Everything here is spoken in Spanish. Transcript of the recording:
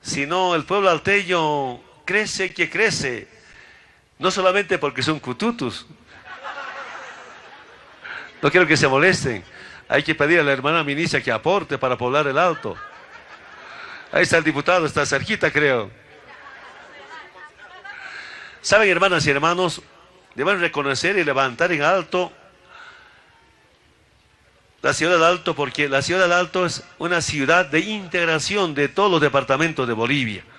sino el pueblo alteño crece que crece, no solamente porque son cututus. No quiero que se molesten. Hay que pedir a la hermana ministra que aporte para poblar el Alto. Ahí está el diputado, está cerquita, creo. Saben, hermanas y hermanos, deben reconocer y levantar en alto la ciudad del Alto, porque la ciudad del Alto es una ciudad de integración de todos los departamentos de Bolivia.